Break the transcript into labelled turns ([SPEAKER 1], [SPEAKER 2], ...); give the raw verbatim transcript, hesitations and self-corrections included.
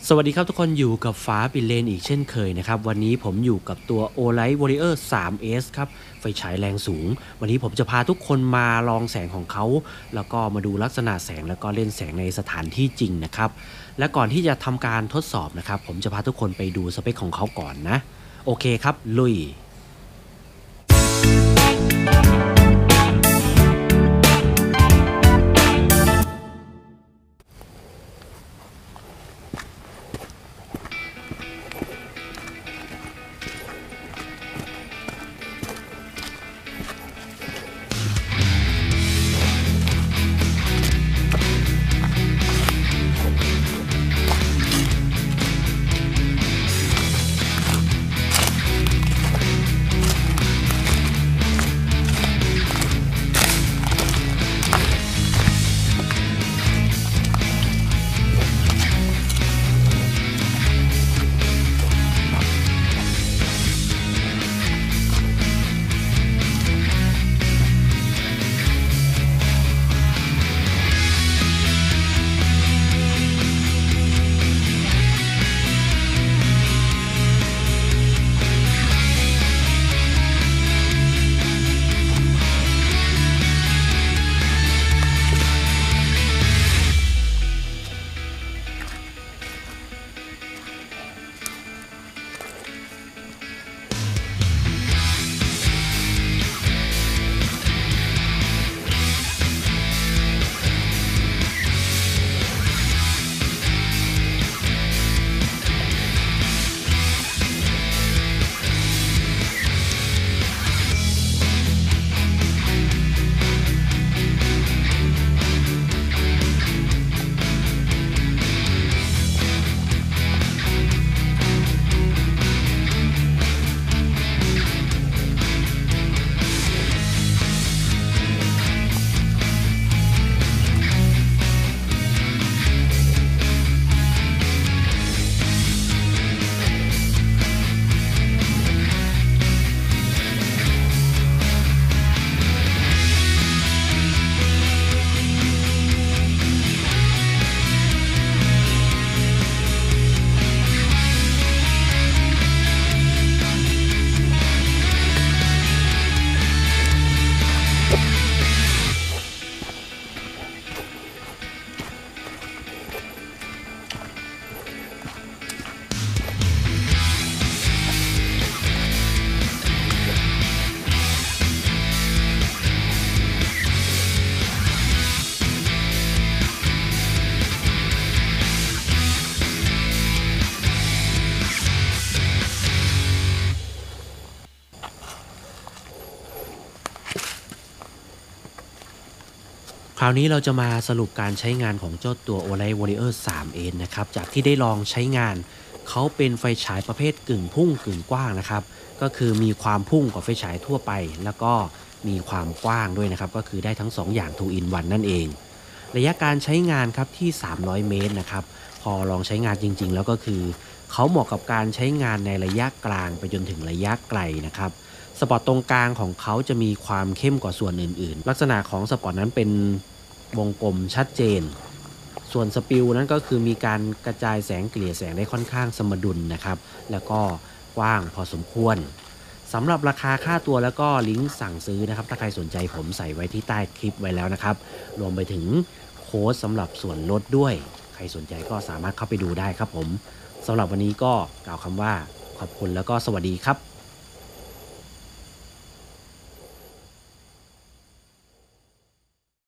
[SPEAKER 1] สวัสดีครับทุกคนอยู่กับฟ้าปิเลนอีกเช่นเคยนะครับวันนี้ผมอยู่กับตัว Olight Warrior ทรี เอส ครับไฟฉายแรงสูงวันนี้ผมจะพาทุกคนมาลองแสงของเขาแล้วก็มาดูลักษณะแสงแล้วก็เล่นแสงในสถานที่จริงนะครับและก่อนที่จะทำการทดสอบนะครับผมจะพาทุกคนไปดูสเปคของเขาก่อนนะโอเคครับลุยคราวนี้เราจะมาสรุปการใช้งานของเจ้าตัว Olight Warrior ทรี เอส นะครับจากที่ได้ลองใช้งานเขาเป็นไฟฉายประเภทกึ่งพุ่งกึ่งกว้างนะครับก็คือมีความพุ่งกว่าไฟฉายทั่วไปแล้วก็มีความกว้างด้วยนะครับก็คือได้ทั้งสองอย่าง ทู อิน วัน นั่นเองระยะการใช้งานครับที่สามร้อยเมตรนะครับพอลองใช้งานจริงๆแล้วก็คือเขาเหมาะกับการใช้งานในระยะกลางไปจนถึงระยะไกลนะครับสปอตตรงกลางของเขาจะมีความเข้มกว่าส่วนอื่นๆลักษณะของสปอตนั้นเป็นวงกลมชัดเจนส่วนสปิลนั้นก็คือมีการกระจายแสงเกลี่ยแสงได้ค่อนข้างสมดุลนะครับแล้วก็กว้างพอสมควรสำหรับราคาค่าตัวแล้วก็ลิงก์สั่งซื้อนะครับถ้าใครสนใจผมใส่ไว้ที่ใต้คลิปไว้แล้วนะครับรวมไปถึงโค้ดสำหรับส่วนลดด้วยใครสนใจก็สามารถเข้าไปดูได้ครับผมสำหรับวันนี้ก็กล่าวคำว่าขอบคุณแล้วก็สวัสดีครับ